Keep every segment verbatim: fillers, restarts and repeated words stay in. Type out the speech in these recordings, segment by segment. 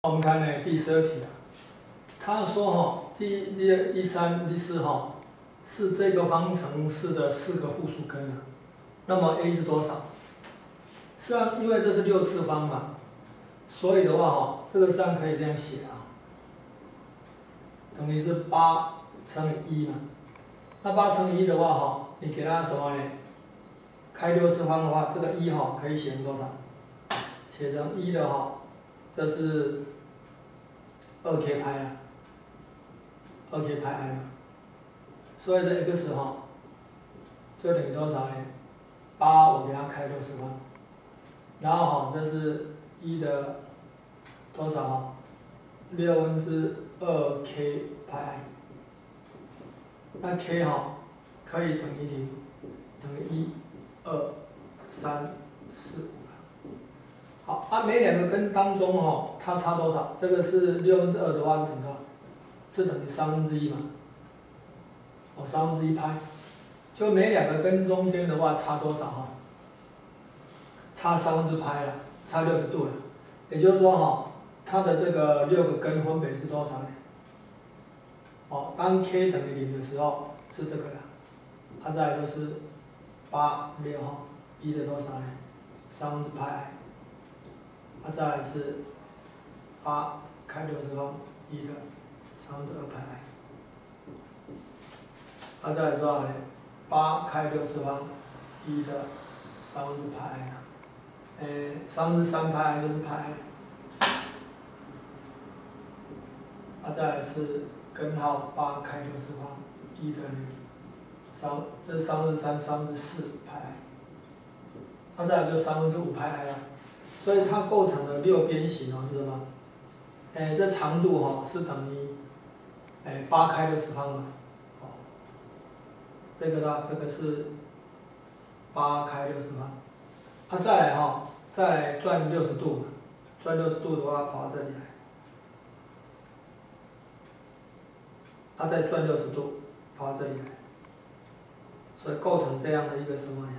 我们看呢第十二题啊，他说哈，第第第三、第四哈是这个方程式的四个复数根啊，那么 a 是多少？实际上因为这是六次方嘛，所以的话哈，这个实际上可以这样写啊，等于是八乘以一嘛。那八乘以一的话哈，你给它什么呢？开六次方的话，这个一哈可以写成多少？写成一的哈，这是二 k 派啊，二 k 派 i 嘛，所以这 x 哈就等于多少呢？八我给它开六次方，然后哈这是一的多少哈？六分之二 k 派 i， 那 k 哈可以等于零，等于一、二、三、四、五。好，啊，每两个根当中哦，它差多少？这个是六分之二的话是等于多少？是等于三分之一嘛？哦，三分之一派，就每两个根中间的话差多少哈？差三分之派了，差六十度了。也就是说哈，它的这个六个根分别是多少呢？哦，当 k 等于零的时候是这个了，啊，再来就是八六哈，一的多少呢？三分之派 i。啊，再来是八开六次方一的三分之二派 i， 啊，再来多少呢？八开六次方一的三分之派 i 啊，诶，三分之三派 i 就是派 i， 啊，再来是根号八开六次方一的零，三，这是三分之三，三分之四派 i， 啊，再来就三分之五派 i 啊。所以它构成的六边形哦是什么？哎，这长度哈、哦、是等于哎八开六次方嘛，哦，这个呢这个是八开六次方，啊再来哈、哦、再来转六十度嘛，转六十度的话跑到这里来，啊再转六十度跑到这里来，所以构成这样的一个什么呢？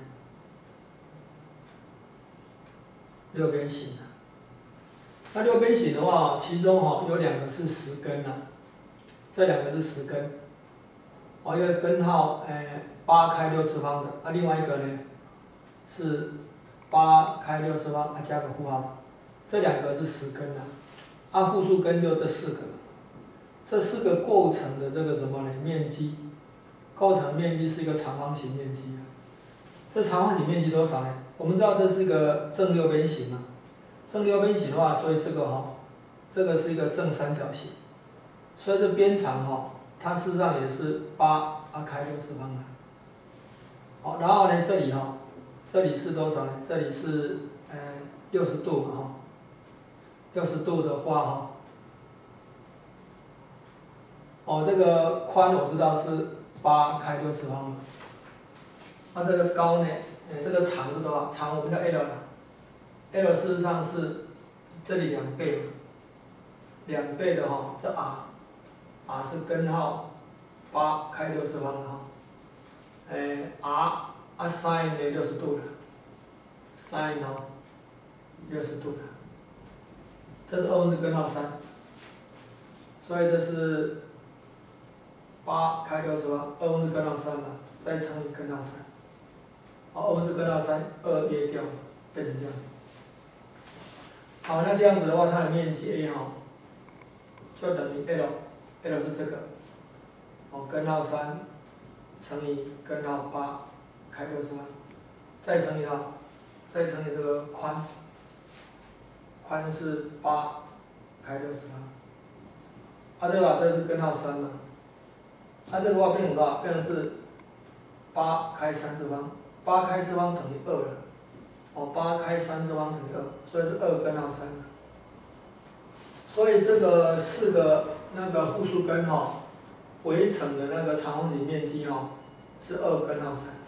六边形啊。那六边形的话，其中哈、哦、有两个是十根啊，这两个是十根，哦，一个根号诶八开六次方的，啊另外一个呢是八开六次方，啊加个负号，这两个是十根啊，啊复数根就这四个，这四个构成的这个什么呢？面积，构成面积是一个长方形面积啊，这长方形面积多少呢？我们知道这是一个正六边形嘛。正六边形的话，所以这个哈、哦，这个是一个正三角形，所以这边长哈、哦，它事实上也是八啊开六次方的。好，然后呢，这里哈、哦，这里是多少呢？这里是呃六十度嘛哈，六十度的话哈，哦这个宽我知道是八开六次方嘛，那这个高呢，呃这个长是多少？长我们叫 L 了。L 事实上是这里两倍嘛，两倍的哈，这 r，r 是根号八开六次方的哈，诶 r 啊 sin 呢六十度了 ，sin 哦六十度了，这是二分之根号三，所以这是八开六次方，二分之根号三嘛，再乘以根号三，好，二分之根号三，二约掉，变成这样子。好，那这样子的话，它的面积 a 哈、哦，就等于 l，l 是这个，哦，根号三乘以根号八开六次方，再乘以它，再乘以这个宽，宽是八开六次方，啊这个啊这是根号三嘛，啊这个话变成多少？变成是八开三次方，八开次方等于二了。哦，八开三次方等于二，所以是二根号三。所以这个四个那个复数根哈、哦，围成的那个长方形面积哈、哦，是二根号三。